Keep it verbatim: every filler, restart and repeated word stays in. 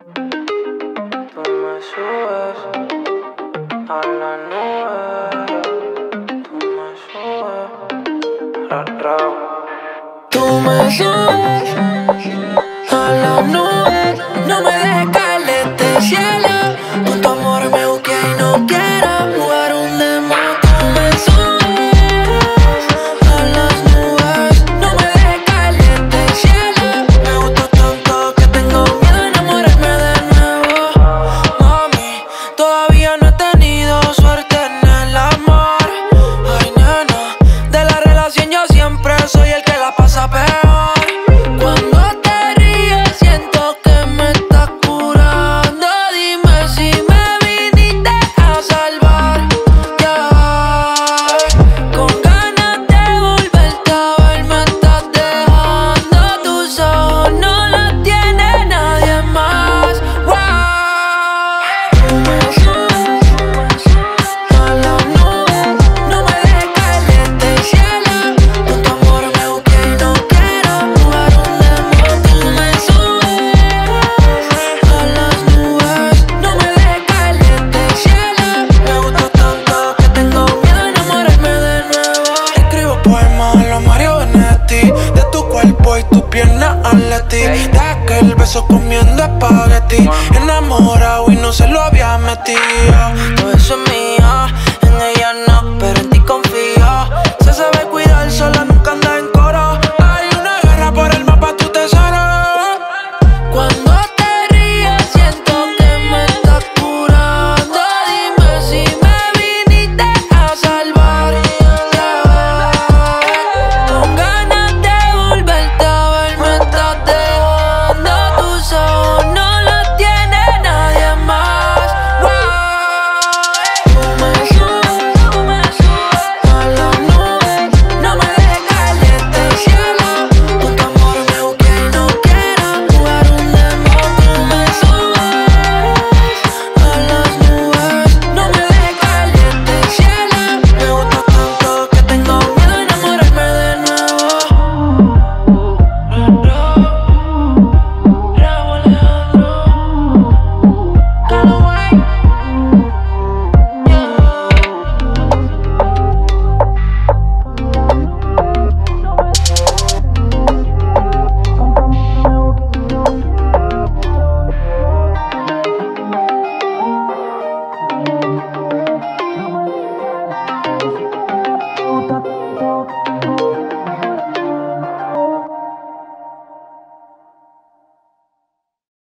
Tú me subes a la nube. Tú me subes. Ra, ra. Tú me subes a la nube. No me dejes caer de este cielo. Con tu amor me busqué y no quiero jugar un demo. Tú me subes a las nubes. No me dejes caer de este cielo. Me gustó tanto que tengo miedo a enamorarme de nuevo. Mami, todavía no he tenido suerte en el amor. Ay, nena, de la relación yo siempre soy el que la pasa peor. Cuando te ríes siento que me estás curando. Dime si me viniste a salvar. Yeah. Con ganas de volverte a ver me estás dejando. Tus ojos no los tiene nadie más. Wow. Tú me subes a la nube. No me dejes caer de este cielo. Con tu amor me busqué y no quiero jugar un demo. Tú me subes a las nubes. No me dejes caer de este cielo. Me gustó tanto que tengo miedo a enamorarme de nuevo. Escribo poemas a los Mario Benetti, de tu cuerpo y tus piernas Atleti, de aquel beso comiendo espagueti, enamorado y no se lo había metido. Todo eso es mío.